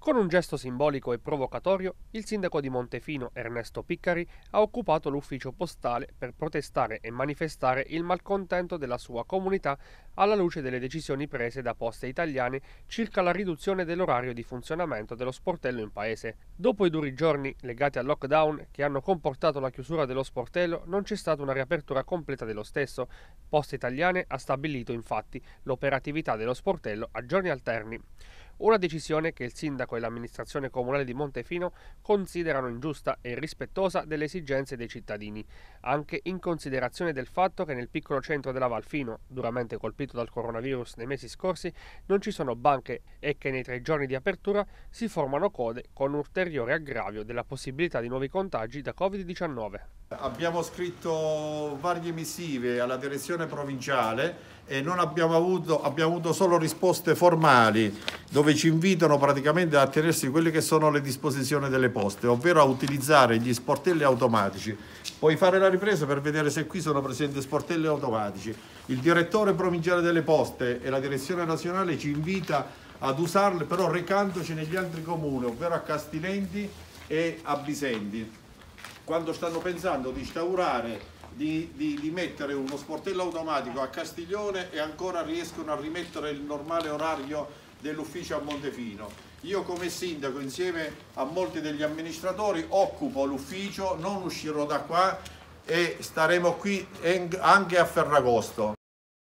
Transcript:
Con un gesto simbolico e provocatorio, il sindaco di Montefino, Ernesto Piccari, ha occupato l'ufficio postale per protestare e manifestare il malcontento della sua comunità alla luce delle decisioni prese da Poste Italiane circa la riduzione dell'orario di funzionamento dello sportello in paese. Dopo i duri giorni legati al lockdown che hanno comportato la chiusura dello sportello, non c'è stata una riapertura completa dello stesso. Poste Italiane ha stabilito infatti l'operatività dello sportello a giorni alterni. Una decisione che il sindaco e l'amministrazione comunale di Montefino considerano ingiusta e irrispettosa delle esigenze dei cittadini, anche in considerazione del fatto che nel piccolo centro della Valfino, duramente colpito dal coronavirus nei mesi scorsi, non ci sono banche e che nei 3 giorni di apertura si formano code con ulteriore aggravio della possibilità di nuovi contagi da Covid-19. Abbiamo scritto varie missive alla direzione provinciale e non abbiamo avuto solo risposte formali dove ci invitano praticamente a tenersi quelle che sono le disposizioni delle poste, ovvero a utilizzare gli sportelli automatici. Puoi fare la ripresa per vedere se qui sono presenti sportelli automatici. Il direttore provinciale delle poste e la direzione nazionale ci invita ad usarli, però recandoci negli altri comuni, ovvero a Castilenti e a Bisenti, quando stanno pensando di instaurare, di mettere uno sportello automatico a Castiglione e ancora riescono a rimettere il normale orario dell'ufficio a Montefino. Io come sindaco, insieme a molti degli amministratori, occupo l'ufficio, non uscirò da qua e staremo qui anche a Ferragosto.